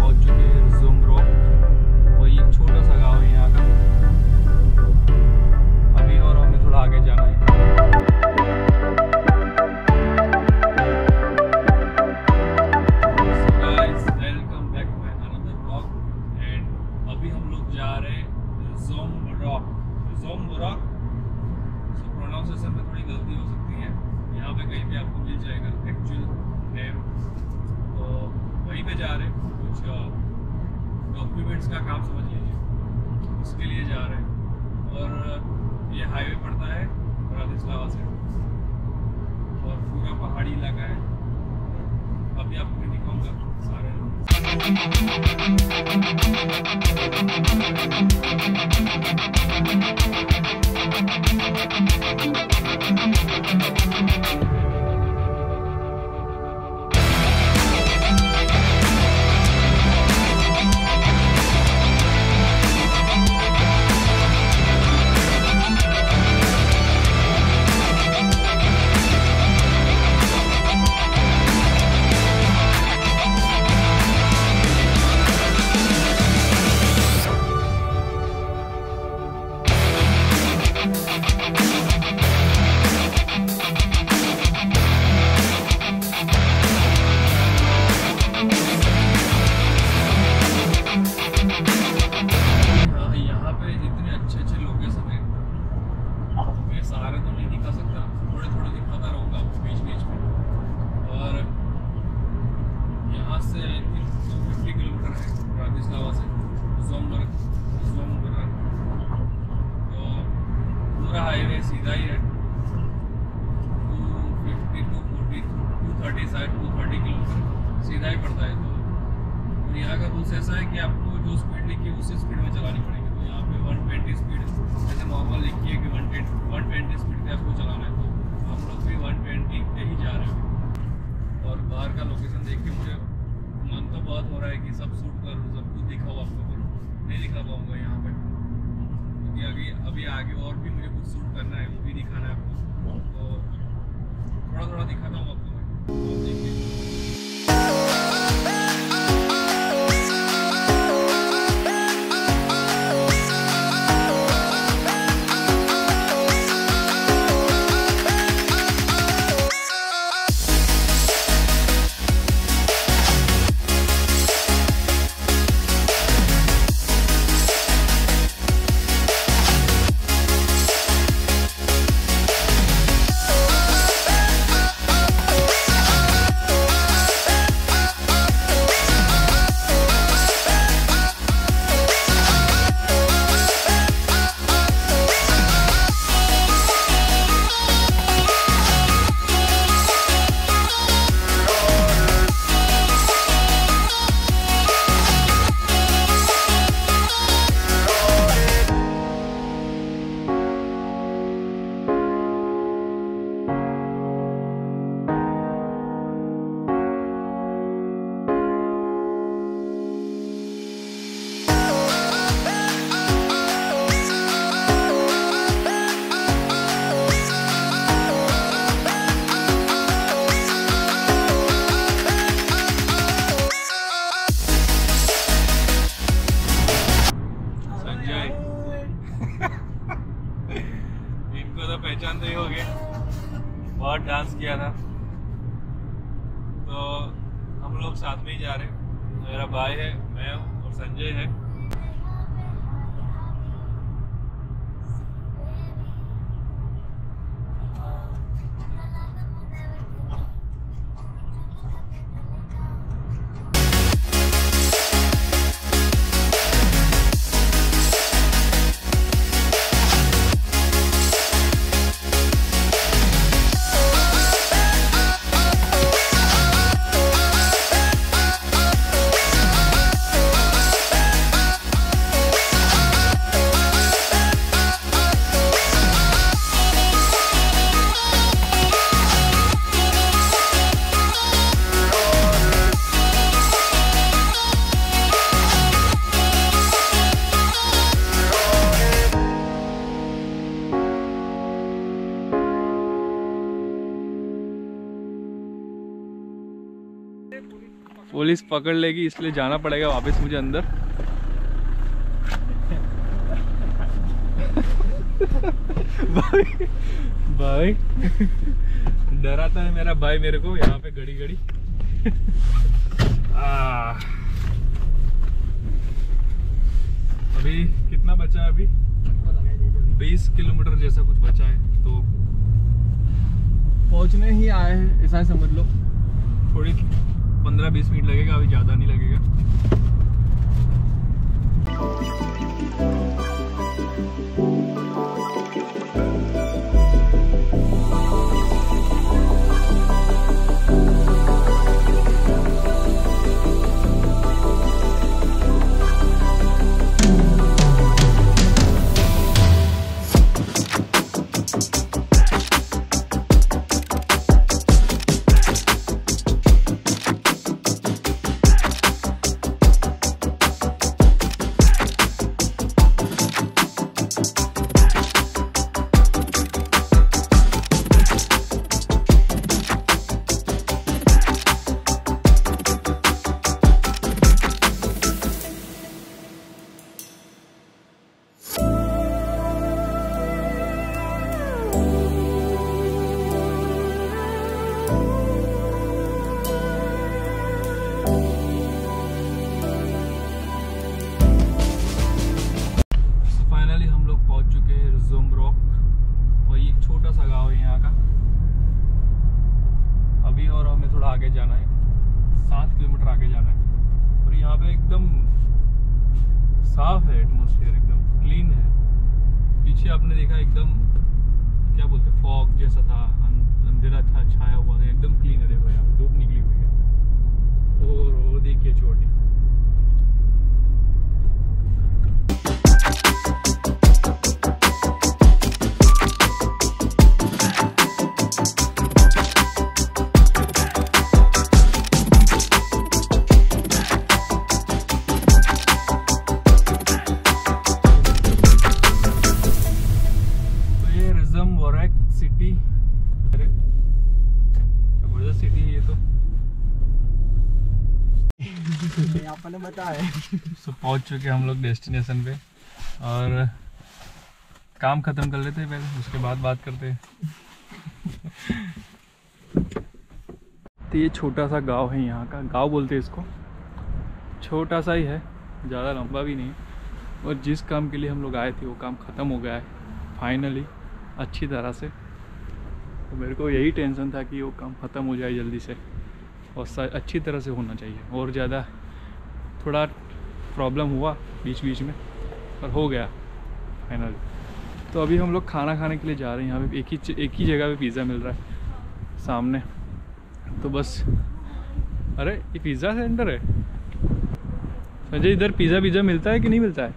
पहुंच चुके हैं ज़ूम रॉक। वही एक छोटा सा गाँव है यहाँ का। अभी और हमें थोड़ा आगे जाना है। Welcome back to another blog. And अभी हम लोग जा रहे हैं ज़ूम रॉक। प्रोनाउंसिएशन में थोड़ी गलती हो सकती है, यहाँ पे कहीं भी आपको मिल जाएगा एक्चुअल नेम। तो वहीं पे जा रहे हैं, कुछ डॉक्यूमेंट्स का काम समझ लीजिए, उसके लिए जा रहे हैं। और ये हाईवे पड़ता है ब्रातिस्लावा से और पूरा पहाड़ी इलाका है। अभी आपको मैं दिखाऊंगा सारे। सारे तो नहीं दिखा सकता, थोड़े थोड़े दिखाता रहूँगा बीच बीच में। और यहाँ से 250 किलोमीटर है ब्रातिस्लावा से ज़ोमबर्ग। तो पूरा हाईवे सीधा ही है, 230 किलोमीटर सीधा ही पड़ता है। तो यहाँ का रूल्स ऐसा है कि आपको जो स्पीड लिखी है उसी स्पीड में चलानी पड़ेगी। तो यहाँ पे 120 स्पीड जैसे नॉर्मल लिखी है कि 120 स्पीड पे आपको चलाना है। तो हम लोग भी 120 पे ही जा रहे हैं। और बाहर का लोकेशन देख के मुझे मन तो बहुत हो रहा है कि सब शूट करूँ, सब कुछ दिखाऊँ आपको, पर नहीं दिखा पाऊँगा यहाँ पे, क्योंकि अभी आगे और भी मुझे कुछ शूट करना है, वो भी दिखाना है आपको। तो थोड़ा थोड़ा दिखाता हूँ आपको मैं, तो देखिए। इनको तो पहचानते ही होंगे, बहुत डांस किया था। तो हम लोग साथ में ही जा रहे हैं, मेरा भाई है, मैं हूँ और संजय है। पुलिस पकड़ लेगी, इसलिए जाना पड़ेगा वापस मुझे अंदर। भाई डराता है मेरा भाई मेरे को यहाँ पे घड़ी घड़ी। अभी कितना बचा है? अभी 20 किलोमीटर जैसा कुछ बचा है, तो पहुंचने ही आए हैं ऐसा समझ लो। थोड़ी 15-20 मिनट लगेगा, अभी ज़्यादा नहीं लगेगा। आगे जाना है, 7 किलोमीटर आगे जाना है। और यहाँ पे एकदम साफ है, एटमॉस्फेयर एकदम क्लीन है। पीछे आपने देखा एकदम क्या बोलते हैं, फॉग जैसा था, अंधेरा था छाया हुआ था, एकदम क्लीन है। देखो यहाँ धूप निकली हुई है और वो देखिए चोटी। तो पहुंच चुके हम लोग डेस्टिनेशन पे, और काम खत्म कर लेते हैं पहले, उसके बाद बात करते हैं। तो ये छोटा सा गांव है, यहाँ का गांव बोलते हैं इसको। छोटा सा ही है, ज़्यादा लंबा भी नहीं। और जिस काम के लिए हम लोग आए थे वो काम ख़त्म हो गया है फाइनली, अच्छी तरह से। तो मेरे को यही टेंशन था कि वो काम ख़त्म हो जाए जल्दी से, और अच्छी तरह से होना चाहिए। और ज़्यादा थोड़ा प्रॉब्लम हुआ बीच बीच में, पर हो गया फाइनल। तो अभी हम लोग खाना खाने के लिए जा रहे हैं। यहाँ पे एक ही जगह पे पिज़्ज़ा मिल रहा है सामने, तो बस। अरे ये पिज़्ज़ा सेंटर है संजय, इधर पिज़्ज़ा मिलता है कि नहीं मिलता है?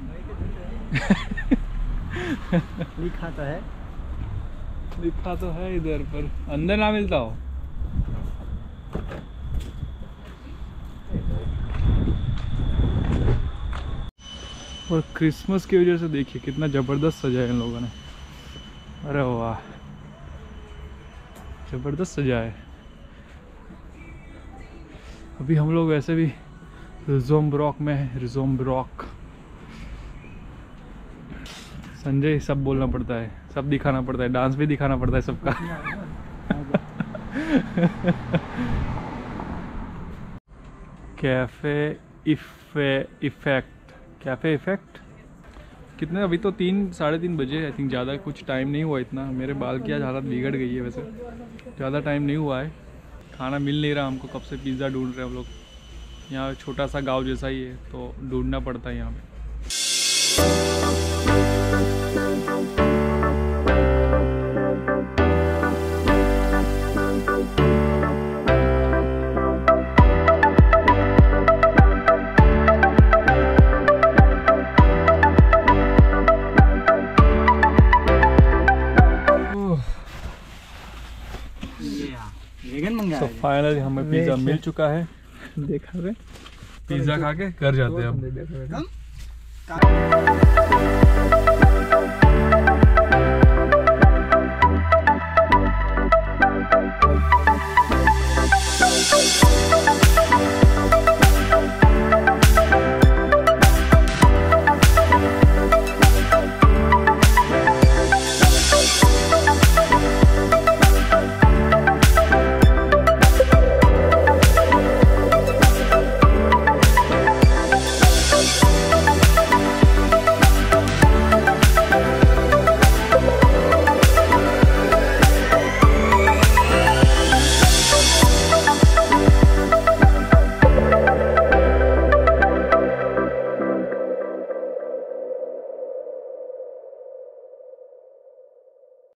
लिखा तो है इधर, पर अंदर ना मिलता हो। और क्रिसमस की वजह से देखिए कितना ज़बरदस्त सजाया इन लोगों ने। अरे वाह, ज़बरदस्त सजाया है। अभी हम लोग वैसे भी रिज़ोम्ब्रॉक में है। रिज़ोम्ब्रॉक संजय सब बोलना पड़ता है, सब दिखाना पड़ता है, डांस भी दिखाना पड़ता है सबका। कैफ़े इफ़ेक्ट कितने? अभी तो 3-3:30 बजे, आई थिंक। ज़्यादा कुछ टाइम नहीं हुआ इतना। मेरे बाल की आज हालत बिगड़ गई है, वैसे ज़्यादा टाइम नहीं हुआ है। खाना मिल नहीं रहा हमको, कब से पिज़्ज़ा ढूंढ रहे हैं हम लोग। यहाँ छोटा सा गांव जैसा ही है, तो ढूंढना पड़ता है यहाँ पे। तो फाइनली हमें पिज़्ज़ा मिल चुका है। देखा रे, पिज़्ज़ा खा के घर जाते हैं अब।